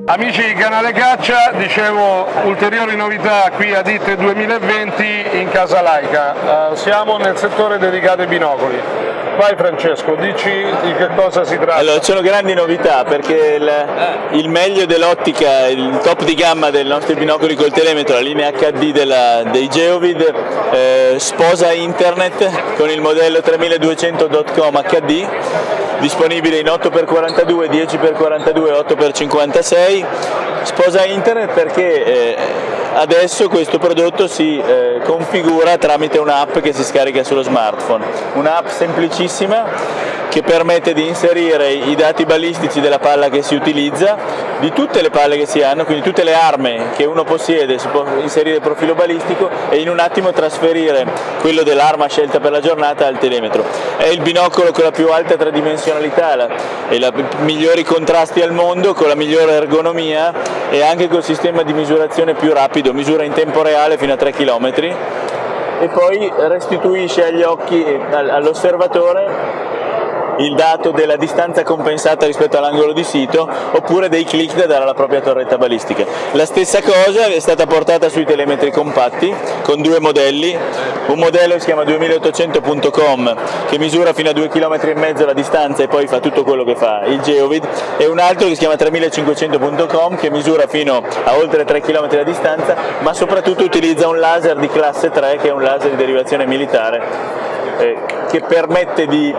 Amici di Canale Caccia, dicevo, ulteriori novità qui ad IT 2020 in Casa Laika. Siamo nel settore dedicato ai binocoli. Vai Francesco, dici di che cosa si tratta. Allora, ci sono grandi novità perché il meglio dell'ottica, il top di gamma dei nostri binocoli col telemetro, la linea HD dei Geovid, sposa internet con il modello 3200.com HD, disponibile in 8x42, 10x42 e 8x56. Sposa internet perché adesso questo prodotto si configura tramite un'app che si scarica sullo smartphone, un'app semplicissima che permette di inserire i dati balistici della palla che si utilizza, di tutte le palle che si hanno, quindi tutte le armi che uno possiede, si può inserire il profilo balistico e in un attimo trasferire quello dell'arma scelta per la giornata al telemetro. È il binocolo con la più alta tridimensionalità e i migliori contrasti al mondo, con la migliore ergonomia e anche col sistema di misurazione più rapido, misura in tempo reale fino a 3 km e poi restituisce agli occhi, all'osservatore, il dato della distanza compensata rispetto all'angolo di sito oppure dei click da dare alla propria torretta balistica. La stessa cosa è stata portata sui telemetri compatti con due modelli, un modello che si chiama 2800.com che misura fino a 2,5 km la distanza e poi fa tutto quello che fa il Geovid, e un altro che si chiama 3500.com che misura fino a oltre 3 km la distanza, ma soprattutto utilizza un laser di classe 3 che è un laser di derivazione militare che permette di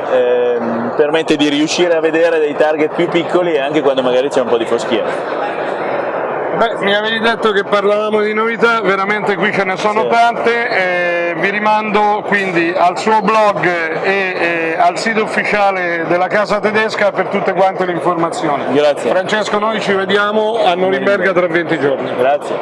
riuscire a vedere dei target più piccoli anche quando magari c'è un po' di foschia. Beh, mi avevi detto che parlavamo di novità, veramente qui ce ne sono tante, vi rimando quindi al suo blog e al sito ufficiale della casa tedesca per tutte quante le informazioni. Grazie. Francesco, noi ci vediamo a Norimberga tra 20 giorni. Grazie.